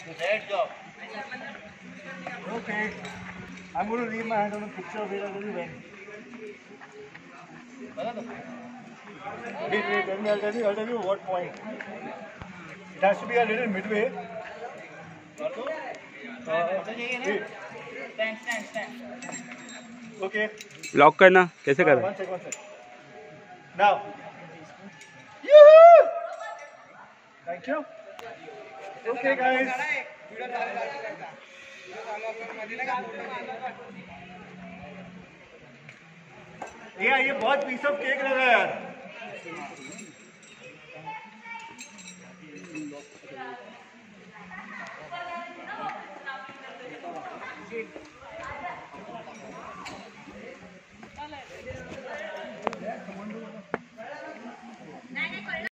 Great job. Okay. I'm going to leave my hand on a picture of it. I'll tell you when. Wait, I'll tell you what point. It has to be a little midway. Wait. Stand. Okay. Lock करना कैसे कर? One sec. Now. Yoo-hoo! Thank you. Okay, guys. ये बहुत piece of cake लगा यार।